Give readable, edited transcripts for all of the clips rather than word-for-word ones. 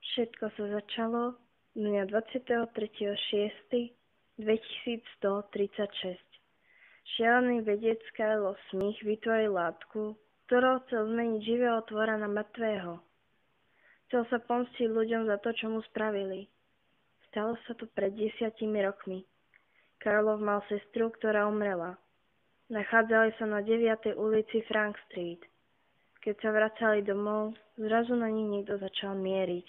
Všetko sa začalo dňa 23.6.2136. Šialený vedec Karlov Smith vytvoril látku, ktorou chcel zmeniť živého tvora na mŕtvého. Chcel sa pomstiť ľuďom za to, čo mu spravili. Stalo sa to pred 10 rokmi. Karlov mal sestru, ktorá umrela. Nachádzali sa na 9. ulici Frank Street. Keď sa vracali domov, zrazu na nich niekto začal mieriť.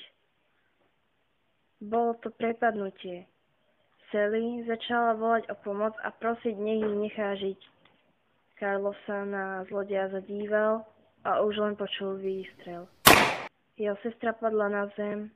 Bolo to prepadnutie. Sally začala volať o pomoc a prosiť, nech ich nechá žiť. Karlov sa na zlodeja zadíval a už len počul výstrel. Jeho sestra padla na zem.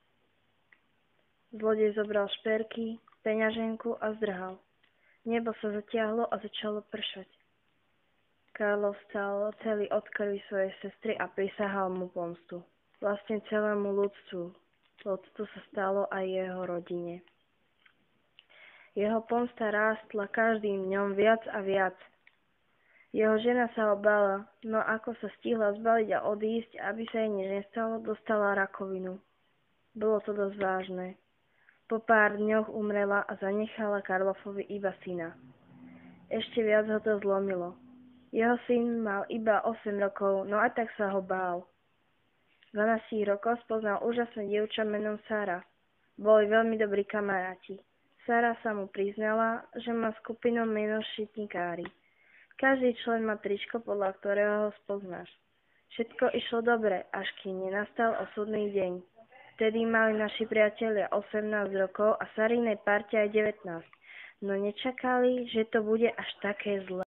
Zlodej zobral šperky, peňaženku a zdrhal. Nebo sa zatiahlo a začalo pršať. Karlov stal celý od krvi svojej sestry a prisahal mu pomstu. Vlastne celému ľudstvu. To sa stalo aj jeho rodine. Jeho pomsta rástla každým dňom viac a viac. Jeho žena sa ho bála, no ako sa stihla zbaliť a odísť, aby sa jej nič nestalo, dostala rakovinu. Bolo to dosť vážne. Po pár dňoch umrela a zanechala Karlofovi iba syna. Ešte viac ho to zlomilo. Jeho syn mal iba 8 rokov, no aj tak sa ho bál. V 12 rokoch spoznal úžasné dievča menom Sarah. Boli veľmi dobrí kamaráti. Sarah sa mu priznala, že má skupinu meno Šitnikári. Každý člen má tričko, podľa ktorého ho spoznáš. Všetko išlo dobre, až kým nenastal osudný deň. Vtedy mali naši priatelia 18 rokov a Sarinej parte aj 19. No nečakali, že to bude až také zlé.